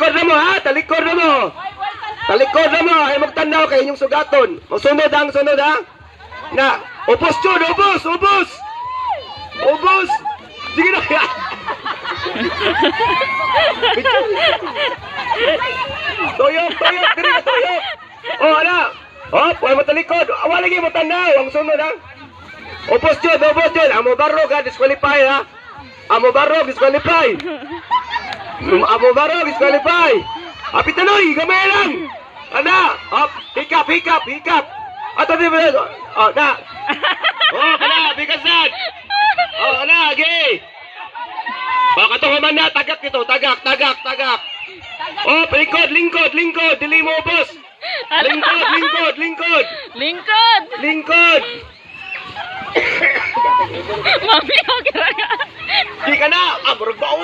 talikod na mo ha, talikod na mo. Talikod na mo, ay magtanaw kay inyong sugaton. Sunod ha. Na, ubos yun, ubos. Ubos. Sige na. Tuyok, diri ka tuyok. Oh, ana. Oh, ay matalikod. Awala lagi mo tanaw, ang sunod ha. Ubos yun. Amo barro ka, disqualify ha. Amo barro, disqualify. Apit tanoy, gamay lang. Ana, hop, hikap. Ato di ba? Oh, na. Oh, kana, bikasan. Oh, ana, ge. Baka to man na tagak ito, tagak. Oh, lingkod, dili mo boss. Lingkod. Mami, okay. Di ka na, murag bao.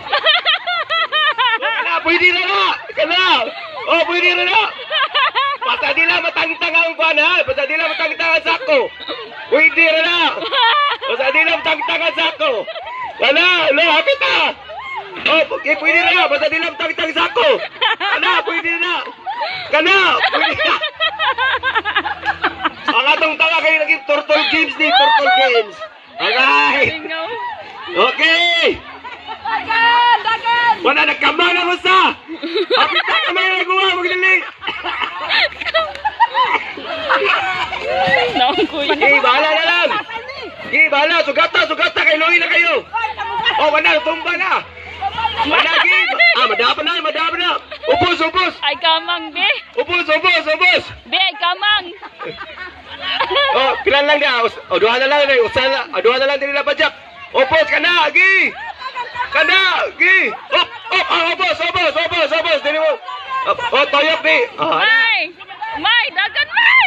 Pwede na. Oh, pwede na. Basta di lang matangtang ang kuwan ha. Basta di lang matangtang ang sako. Pwede na. Basta di lang matangtang ang sako. Kana, hapit na. Oh, pwede na. Basta di lang matangtang ang sako. Pwede na. Kana, pwede na. Ang atong tawa kayo naging Turtle Games ni Turtle Games. Alright. Okay. Dagan! Wala nagkamang na mo sa! Apit na kamay na guwa, magdali! Bahala na lang! Bahala, sugata, kay Loy na kayo! Oh, wala, tumba na! Managin! Madaba na! Ubus! Ay, kamang, be! Ubus! Be, ay, kamang! Oh, pilan lang na! O, duha na lang din nila pajak! Ubus ka na, Gi! Ubus! Dili mo! Oh, toyok di! May! Dagan, may!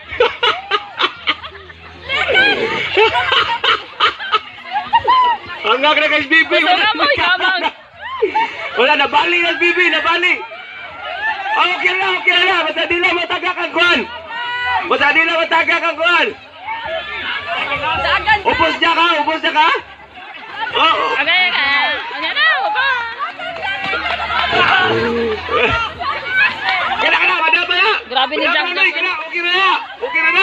Hanggang na kay Bibi! Masura mo, kamang! Wala, nabali na Bibi! Okay na! Basta di lang matagak ang kuwan! Dagan! Ubus niya ka? Oh! Okay na! Kana, madama na! Grabe ni Jack. Okay na!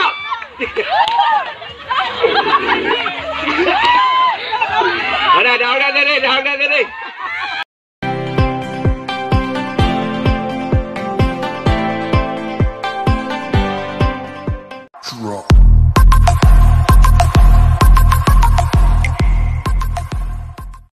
Daw na dali! Drop.